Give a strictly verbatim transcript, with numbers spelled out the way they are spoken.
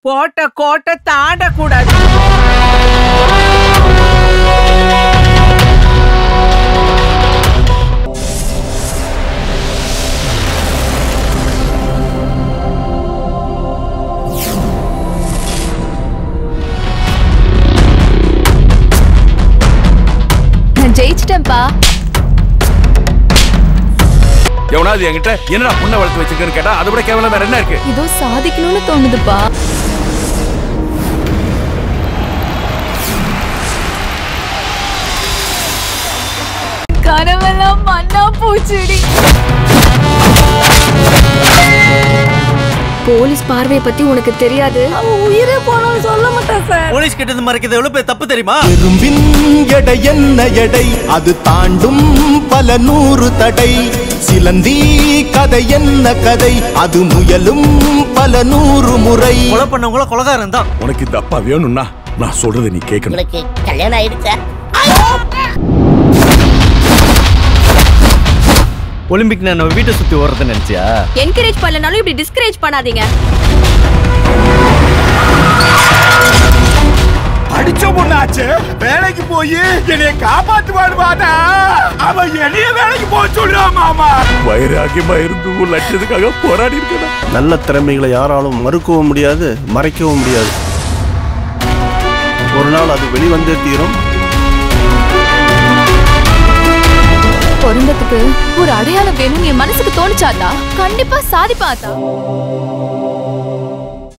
கோட்டை கோட்டை தாண்டக்கூடாது. நான் ஜெயிச்சிட்டேன்ப்பா. எவனாவது என்கிட்ட என்னடா பொண்ணை வளர்த்து வச்சிருக்கேன்னு கேட்டா அதை விட கேவலம் வேற என்ன இருக்கு? ஏதோ சாதிக்கணும்னு தோணுதுப்பா. கனவெல்லாம் மண்ணா பூச்சிடி. போலீஸ் பார்வையை பத்தி உனக்கு தெரியாது. உயிரே போனாலும் சொல்ல மாட்டேன் சார். போலீஸ் கிட்ட இருந்து மறைக்கிறது எவ்வளவு பெரிய தப்பு தெரியுமா? எறும்பின் எடை என்ன எடை, அது தாண்டும் பல நூறு தடை. சிலந்தி கதை என்ன கதை, அது முயலும் பல நூறு முறை. கொலை பண்ணவங்கள கொலைகாரன் தான். உனக்கு இந்த அப்பா வேணும்னா நான் சொல்றதை நீ கேட்கணும். உனக்கு கல்யாணம் ஆயிடுச்சா? ஒலிம்பிக் நான் நம்ம வீட்டை சுத்தி ஓடுறத நினைச்சியா? என்கரேஜ் பண்ணலனாலும் இப்படி டிஸ்கரேஜ் பண்ணாதீங்க. அடிச்ச பொண்ணாச்சு வேலைக்கு போய் என்னைய காப்பாத்துவாடுவாடா. அவன் என்னைய வேலைக்கு போக சொல்றான் மாமா. வயிறாக்கி மயிருந்து லட்சத்துக்காக போராடி இருக்கா. நல்ல திறமைகளை யாராலும் மறுக்கவும் முடியாது, மறைக்கவும் முடியாது. ஒரு நாள் அது வெளிவந்தே தீரும். பொருந்தத்துக்கு ஒரு அடையாளம் வேணும் என் மனசுக்கு தோணுச்சாத்தா கண்டிப்பா சாதிப்பாத்தா.